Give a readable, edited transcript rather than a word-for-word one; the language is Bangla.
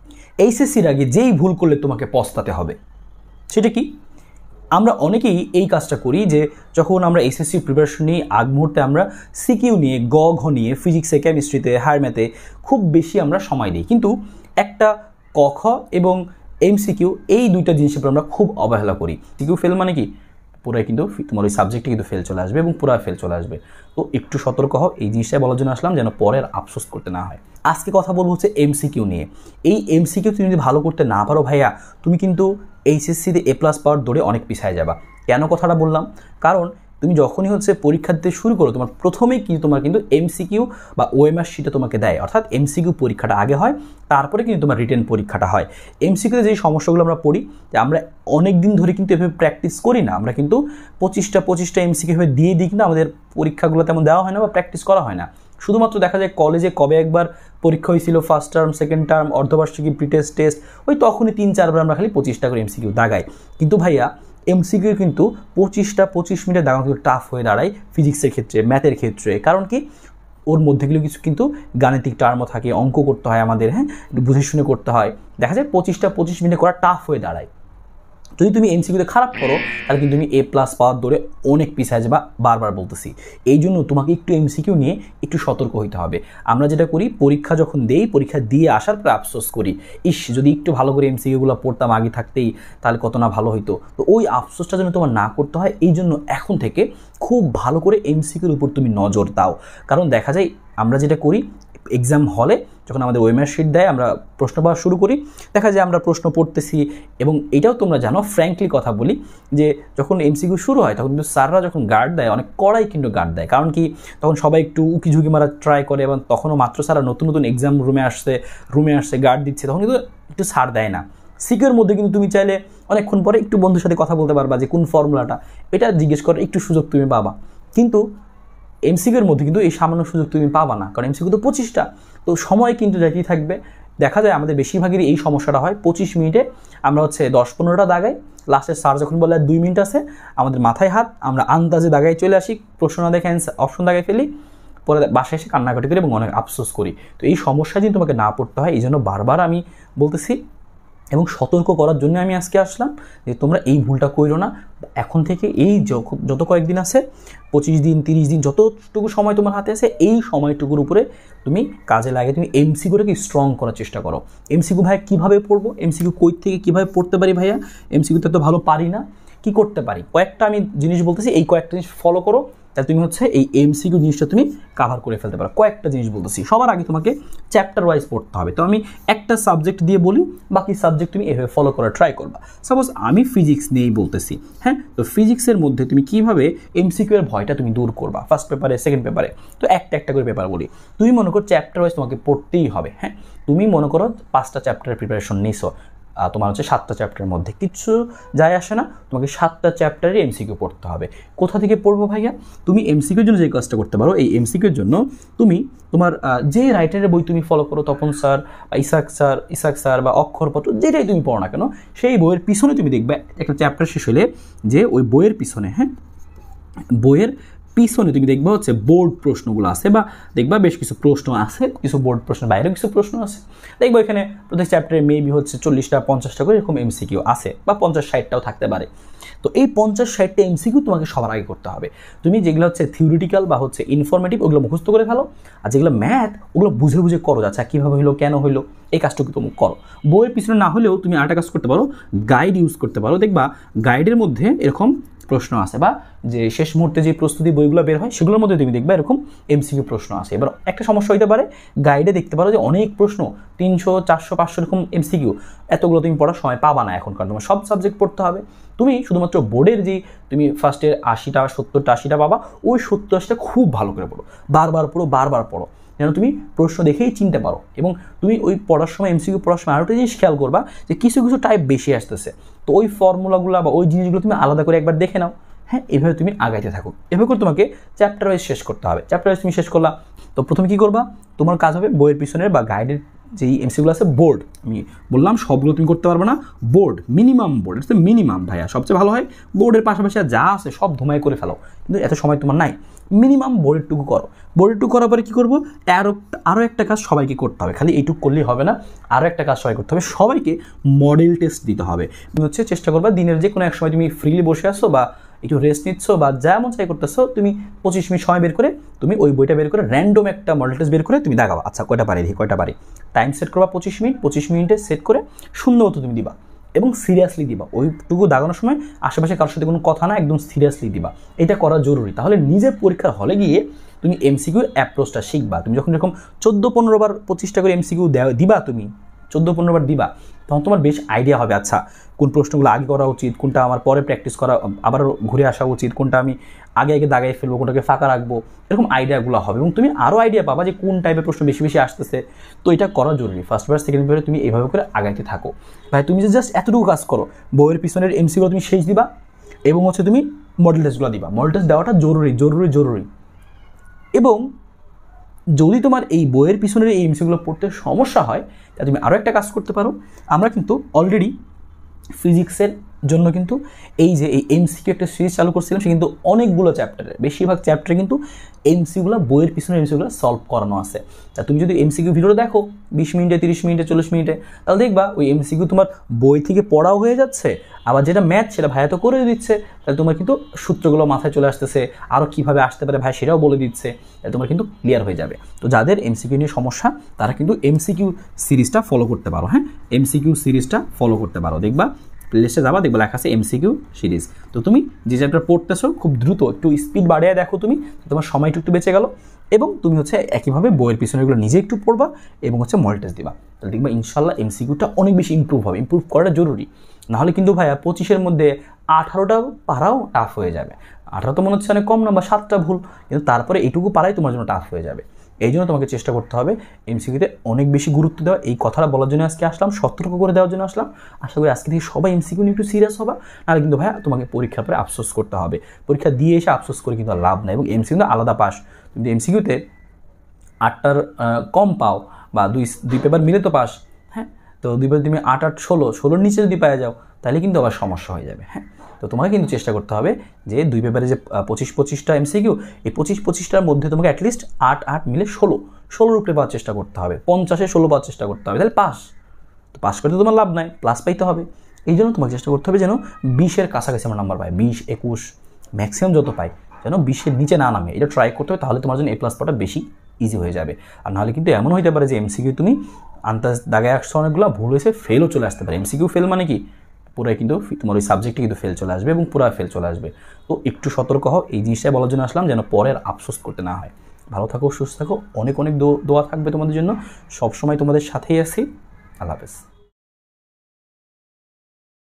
এইচএসসির আগে যেই ভুল করলে তোমাকে পস্তাতে হবে সেটা কি? আমরা অনেকেই এই কাজটা করি যে যখন আমরা এসএসসি প্রিপারেশন নিয়ে আগ মুহূর্তে আমরা সিকিউ নিয়ে ঘ নিয়ে ফিজিক্সে, কেমিস্ট্রিতে, হায়ার ম্যাথে খুব বেশি আমরা সময় দিই, কিন্তু একটা ক খ এবং এমসিকিউ এই দুইটা জিনিসের উপর আমরা খুব অবহেলা করি। সিকিউ ফেল মানে কি পুরাই কিন্তু তোমার ওই সাবজেক্টে কিন্তু ফেল চলে আসবে এবং পুরা ফেল চলে আসবে। তো একটু সতর্ক হও, এই জিনিসটাই বলার জন্য আসলাম যেন পরের আফসোস করতে না হয়। আজকে কথা বলবো হচ্ছে এমসিকিউ নিয়ে। এই এমসিকিউ তুমি যদি ভালো করতে না পারো ভাইয়া, তুমি কিন্তু এইচএসসিতে এ প্লাস পাওয়ার দৌড়ে অনেক পিছায় যাবা। কেন কথাটা বললাম? কারণ তুমি যখনই হচ্ছে পরীক্ষা দিতে শুরু করো, তোমার প্রথমেই কিন্তু তোমার কিন্তু এমসিকিউ বা ওএমআর শিটে তোমাকে দেয়, অর্থাৎ এমসিকিউ পরীক্ষাটা আগে হয়, তারপরে কিন্তু তোমার রিটেন পরীক্ষাটা হয়। এমসিকিউতে যে সমস্যাগুলো আমরা পড়ি, যে আমরা অনেক দিন ধরে কিন্তু এভাবে প্র্যাকটিস করি না, আমরা কিন্তু 25টা এমসিকিউ এভাবে দিয়ে দিই, কিন্তু আমাদের পরীক্ষাগুলো তেমন দেওয়া হয় না বা প্র্যাকটিস করা হয় না। শুধুমাত্র দেখা যায় কলেজে কবে একবার পরীক্ষা হয়েছিল, ফার্স্ট টার্ম, সেকেন্ড টার্ম, অর্ধবার্ষিকী, প্রিটেস্ট টেস্ট, ওই তখনই 3-4বার আমরা খালি 25টা করে এমসিকিউ দাগাই। কিন্তু ভাইয়া এমসিকিউ কিন্তু 25 মিনিটে দাগানো কিন্তু টাফ হয়ে দাঁড়ায় ফিজিক্সের ক্ষেত্রে, ম্যাথের ক্ষেত্রে। কারণ কি, ওর মধ্যেগুলো কিছু কিন্তু গাণিতিক টার্মও থাকে, অঙ্ক করতে হয় আমাদের, হ্যাঁ, বুঝে শুনে করতে হয়। দেখা যায় 25 মিনিটে করা টাফ হয়ে দাঁড়ায়। যদি তুমি এমসিকিউতে খারাপ করো তাহলে কিন্তু তুমি এ প্লাস পাওয়ার দৌড়ে অনেক পিছিয়ে যাবা, বারবার বলতেছি। এই জন্য তোমাকে একটু এমসিকিউ নিয়ে একটু সতর্ক হইতে হবে। আমরা যেটা করি, পরীক্ষা যখন দেই, পরীক্ষা দিয়ে আসার পরে আফসোস করি, ইস যদি একটু ভালো করে এমসিকিউগুলো পড়তাম আগে থাকতেই, তাহলে কত না ভালো হইতো। তো ওই আফসোসটা যেন তোমার না করতে হয়, এই জন্য এখন থেকে খুব ভালো করে এমসিকিউর উপর তুমি নজর দাও। কারণ দেখা যায় আমরা যেটা করি, এক্সাম হলে যখন আমাদের ওএমআর শিট দেয়, আমরা প্রশ্ন পাওয়া শুরু করি, দেখা যায় আমরা প্রশ্ন পড়তেছি। এবং এটাও তোমরা জানো, ফ্র্যাঙ্কলি কথা বলি, যে যখন এমসিকিউ শুরু হয় তখন কিন্তু স্যাররা যখন গার্ড দেয়, অনেক কড়াই কিন্তু গার্ড দেয়। কারণ কি, তখন সবাই একটু উকি ঝুঁকি মারা ট্রাই করে, এবং তখনও মাত্র স্যাররা নতুন এক্সাম রুমে আসছে গার্ড দিচ্ছে, তখন কিন্তু একটু ছাড় দেয় না। সিকিউর মধ্যে কিন্তু তুমি চাইলে অনেকক্ষণ পরে একটু বন্ধুর সাথে কথা বলতে পারবা, যে কোন ফর্মুলাটা, এটা জিজ্ঞেস করার একটু সুযোগ তুমি পাবা। কিন্তু এমসিকিউর মধ্যে কিন্তু এই সামান্য সুযোগ তুমি পাবা না, কারণ এমসিকিউ তো 25টা, তো সময় কিন্তু যেতেই থাকবে। দেখা যায় আমাদের বেশিরভাগেরই এই সমস্যাটা হয়, 25 মিনিটে আমরা হচ্ছে 10-15টা দাগাই, লাস্টে স্যার যখন বলে 2 মিনিট আছে, আমাদের মাথায় হাত, আমরা আন্দাজে দাগাই চলে আসি, প্রশ্ন না দেখে অপশন দাগাই ফেলি, পরে বাসায় এসে কান্নাকাটি করি এবং অনেক আফসোস করি। তো এই সমস্যা যদি তোমাকে না পড়তে হয়, এই জন্য বারবার আমি বলতেছি এবং সতর্ক করার জন্য আমি আজকে আসলাম, যে তোমরা এই ভুলটা করো না। এখন থেকে এই যত কয়েকদিন আছে, 25 দিন, 30 দিন, যতটুকু সময় তোমার হাতে আছে, এই সময়টুকুর উপরে তুমি কাজে লাগে, তুমি এমসিকিউটাকে স্ট্রং করার চেষ্টা করো। এমসিকিউ ভাইয়া কীভাবে পড়বো, এমসিকিউ কই থেকে কীভাবে পড়তে পারি ভাইয়া, এমসিকিউতে তো ভালো পারি না, কি করতে পারি? কয়েকটা আমি জিনিস বলতেছি, এই কয়েকটা জিনিস ফলো করো, তাহলে তুমি হচ্ছে এই এমসিকিউ জিনিসটা তুমি কাভার করে ফেলতে পারো। কয়েকটা জিনিস বলতেছি, সবার আগে তোমাকে চ্যাপ্টার ওয়াইজ পড়তে হবে। তো আমি একটা সাবজেক্ট দিয়ে বলি, বাকি সাবজেক্ট তুমি এভাবে ফলো করার ট্রাই করবা। সাপোজ আমি ফিজিক্স নিয়েই বলতেছি, হ্যাঁ, তো ফিজিক্সের মধ্যে তুমি কীভাবে এমসিকিউ এর ভয়টা তুমি দূর করবা, ফার্স্ট পেপারে, সেকেন্ড পেপারে। তো একটা করে পেপার বলি। তুমি মনে করো চ্যাপ্টার ওয়াইজ তোমাকে পড়তেই হবে, হ্যাঁ, তুমি মনে করো 5টা চ্যাপ্টারের প্রিপারেশন নিছো, তোমার হচ্ছে 7টা চ্যাপ্টারের মধ্যে কিচ্ছু যায় আসে না, তোমাকে 7টা চ্যাপ্টারে এমসিকিউ পড়তে হবে। কোথা থেকে পড়বো ভাইয়া? তুমি এমসিকিউর জন্য যে কাজটা করতে পারো, এই এমসিকিউর জন্য তুমি তোমার যে রাইটারের বই তুমি ফলো করো, তপন স্যার বা ইসাক স্যার বা অক্ষরপত্র, যেটাই তুমি পড়ো না কেন, সেই বইয়ের পিছনে তুমি দেখবে একটা চ্যাপ্টার শেষ হলে, যে ওই বইয়ের পিছনে, হ্যাঁ, বইয়ের পিছনে তুমি দেখবা হচ্ছে বোর্ড প্রশ্নগুলো আছে, বা দেখবা বেশ কিছু প্রশ্ন আছে, কিছু বোর্ড প্রশ্নের বাইরেও কিছু প্রশ্ন আছে। দেখবো এখানে প্রত্যেক চ্যাপ্টারে মেবি হচ্ছে 40টা-50টা করে এরকম এমসিকিউ আছে, বা 50-60টাও থাকতে পারে। তো এই 50-60টা এমসিকিউ তোমাকে সবার আগে করতে হবে। তুমি যেগুলো হচ্ছে থিওরিটিক্যাল বা হচ্ছে ইনফরমেটিভ, ওগুলো মুখস্থ করে ফেলো, আর যেগুলো ম্যাথ, ওগুলো বুঝে করো, আচ্ছা কীভাবে হইলো, কেন হইলো, এই কাজটুকু তুমি করো। বইয়ের পিছনে না হলেও তুমি আরেকটা কাজ করতে পারো, গাইড ইউজ করতে পারো। দেখবা গাইডের মধ্যে এরকম প্রশ্ন আছে, বা যে শেষ মুহূর্তে যে প্রস্তুতি বইগুলো বের হয়, সেগুলোর মধ্যে তুমি দেখবে এরকম এমসিকিউ প্রশ্ন আছে। এবার একটা সমস্যা হইতে পারে, গাইডে দেখতে পারো যে অনেক প্রশ্ন, 300, 400, 500 এরকম এমসিকিউ, এতগুলো তুমি পড়ার সময় পাবা না এখন, কারণ তোমার সব সাবজেক্ট পড়তে হবে। তুমি শুধুমাত্র বোর্ডের যে তুমি ফার্স্টের 80টা, 70টা, 80টা পাবা, ওই 70-80টা খুব ভালো করে পড়ো, বারবার পড়ো, যেন তুমি প্রশ্ন দেখেই চিনতে পারো। এবং তুমি ওই পড়ার সময়, এমসিকিউ পড়ার সময় আরও একটা জিনিস খেয়াল করবা, যে কিছু টাইপ বেশি আসতেছে, তো ওই ফর্মুলাগুলো বা ওই জিনিসগুলো তুমি আলাদা করে একবার দেখে নাও, হ্যাঁ, এভাবে তুমি আগাইতে থাকো। এভাবে করে তোমাকে চ্যাপ্টার ওয়াইজ শেষ করতে হবে। চ্যাপ্টার ওয়াইজ তুমি শেষ করলা, তো প্রথমে কী করবা, তোমার কাজ হবে বইয়ের পিছনের বা গাইডের যেই এমসিকিউগুলো আছে বোর্ড, আমি বললাম সবগুলো তুমি করতে পারবে না, board minimum board it's minimum ভাইয়া, সবচেয়ে ভালো হয় বোর্ডের পাশাপাশি যা আছে সব ধুমাই করে ফেলো, কিন্তু এত সময় তোমার নাই, মিনিমাম বোর্ডেরটুকু করো। বোর্ডেরটুকু করার পরে কী করবো, আরও একটা কাজ সবাইকে করতে হবে, খালি এইটুকু করলেই হবে না, আরও একটা কাজ সবাই করতে হবে, সবাইকে মডেল টেস্ট দিতে হবে। তুমি হচ্ছে চেষ্টা করবা দিনের যে কোনো এক সময় তুমি ফ্রিলি বসে আসো বা একটু রেস্ট নিচ্ছ বা যেমন চাই করতেছো, তুমি 25 মিনিট সময় বের করে তুমি ওই বইটা বের করে র্যান্ডম একটা মডেল টেস্ট বের করে তুমি দেখাবা, আচ্ছা কয়টা পারি দেখি কয়টা পারি, টাইম সেট করবা 25 মিনিট, 25 মিনিটে সেট করে সুন্দর মতো তুমি দিবা এবং সিরিয়াসলি দিবা। ওইটুকু দাগানোর সময় আশেপাশে কারোর সাথে কোনো কথা না, একদম সিরিয়াসলি দিবা, এটা করা জরুরি। তাহলে নিজের পরীক্ষার হলে গিয়ে তুমি এমসিকিউর অ্যাপ্রোচটা শিখবা। তুমি যখন এরকম 14-15 বার 25টা করে এমসিকিউ দিবা, তুমি 14-15 বার দিবা, তখন তোমার বেশ আইডিয়া হবে, আচ্ছা কোন প্রশ্নগুলো আগে করা উচিত, কোনটা আমার পরে প্র্যাকটিস করা আবার ঘুরে আসা উচিত, কোনটা আমি আগে দাগাই ফেলবো, কোনটাকে ফাঁকা রাখবো, এরকম আইডিয়াগুলো হবে এবং তুমি আরও আইডিয়া পাবা যে কোন টাইপের প্রশ্ন বেশি বেশি আসতেছে। তো এটা করা জরুরি। ফার্স্ট পেপার সেকেন্ড পেপারে তুমি এইভাবে করে আগাইতে থাকো ভাই। তুমি যে জাস্ট এতটুকু কাজ করো, বইয়ের পিছনের এমসিকিউ তুমি শেষ দিবা এবং হচ্ছে তুমি মডেল টেস্টগুলো দিবা। মডেল টেস্ট দেওয়াটা জরুরি জরুরি জরুরি। এবং যদি তোমার এই বইয়ের পিছনের এই এমসিকিউগুলো পড়তে সমস্যা হয়, তাহলে তুমি আরও একটা কাজ করতে পারো। আমরা কিন্তু অলরেডি ফিজিক্সের জন্য কিন্তু এই যে এই এমসিকিউ একটা সিরিজ চালু করছিলাম, সে কিন্তু অনেকগুলো চ্যাপ্টারে, বেশিরভাগ চ্যাপ্টারে কিন্তু এমসিকিউগুলো বইয়ের পিছনে এমসিকিউগুলো সলভ করানো আছে। তা তুমি যদি এমসিকিউ ভিডিওটা দেখো 20 মিনিটে, 30 মিনিটে, 40 মিনিটে, তাহলে দেখবা ওই এমসিকিউ তোমার বই থেকে পড়াও হয়ে যাচ্ছে, আবার যেটা ম্যাথ সেটা ভাইয়া তো করে দিচ্ছে, তাহলে তোমার কিন্তু সূত্রগুলো মাথায় চলে আসতেছে, আরও কীভাবে আসতে পারে ভাই সেটাও বলে দিচ্ছে, তাহলে তোমার কিন্তু ক্লিয়ার হয়ে যাবে। তো যাদের এমসিকিউ নিয়ে সমস্যা তারা কিন্তু এমসিকিউ সিরিজটা ফলো করতে পারো। হ্যাঁ, এমসিকিউ সিরিজটা ফলো করতে পারো। দেখবা প্লেলিস্টে যাবা, দেখবা লেখা আছে এমসিকিউ সিরিজ। তো তুমি যে চ্যাপ্টার পড়তেছো খুব দ্রুত একটু স্পিড বাড়িয়ে দেখো, তুমি তোমার সময়টা একটু বেঁচে গেল এবং তুমি হচ্ছে একইভাবে বইয়ের পিছনেগুলো নিজে একটু পড়বা এবং হচ্ছে মডেল টেস্ট দিবা। তাহলে দেখবা ইনশাল্লাহ এমসিকিউটা অনেক বেশি ইমপ্রুভ হবে। ইমপ্রুভ করাটা জরুরি, নাহলে কিন্তু ভাইয়া 25-এর মধ্যে 18টা পারাও টাফ হয়ে যাবে। 18 তো মনে হচ্ছে অনেক কম না, বা 7টা ভুল, কিন্তু তারপরে এইটুকু পারাই তোমার জন্য টাফ হয়ে যাবে। এই জন্য তোমাকে চেষ্টা করতে হবে এমসিকিউতে অনেক বেশি গুরুত্ব দেওয়া। এই কথাটা বলার জন্য আজকে আসলাম, সতর্ক করে দেওয়ার জন্য আসলাম। আশা করি আজকে থেকে সবাই এমসিকিউ নিয়ে একটু সিরিয়াস হবা, নাহলে কিন্তু ভাইয়া তোমাকে পরীক্ষার পরে আফসোস করতে হবে। পরীক্ষা দিয়ে এসে আফসোস করে কিন্তু লাভ নাই। এবং এমসিকিউ কিন্তু আলাদা পাস, তুমি এমসিকিউতে 8টার কম পাও বা দুই পেপার মিলে তো পাস। হ্যাঁ, তো দুই পেপার তুমি 8 8 16-16-র নিচে যদি পাওয়া যাও তাহলে কিন্তু আবার সমস্যা হয়ে যাবে। হ্যাঁ, তো তোমাকে কিন্তু চেষ্টা করতে হবে যে দুই পেপারে যে 25-25টা এমসিকিউ, এই 25-25টার মধ্যে তোমাকে অ্যাটলিস্ট 8 8 মিলে 16-16-র উপরে পাওয়ার চেষ্টা করতে হবে, 50-এ 16 পাওয়ার চেষ্টা করতে হবে, তাহলে পাস। তো পাস করতে তোমার লাভ নাই, প্লাস পাইতে হবে। এই জন্য তোমাকে চেষ্টা করতে হবে যেন 20-এর কাছাকাছি আমরা নাম্বার পাই, 20 21 ম্যাক্সিমাম যত পাই, যেন 20-এর নিচে না নামে, এটা ট্রাই করতে হবে। তাহলে তোমার জন্য A+ পাওয়াটা বেশি ইজি হয়ে যাবে। আর নাহলে কিন্তু এমন হইতে পারে যে এমসিকিউ তুমি আন্দাজ দাগায় আসছো অনেকগুলো, ভুল হয়েছে, ফেলও চলে আসতে পারে। এমসিকিউ ফেল মানে কি পুরাই কিন্তু তোমার ওই সাবজেক্টে কিন্তু ফেল চলে আসবে এবং পুরা ফেল চলে আসবে। তো একটু সতর্ক হও, এই জিনিসটা বলার জন্য আসলাম যেন পরের আফসোস করতে না হয়। ভালো থাকো, সুস্থ থাকো, অনেক অনেক দোয়া থাকবে তোমাদের জন্য, সবসময় তোমাদের সাথেই আছি। আল্লাহ হাফেজ।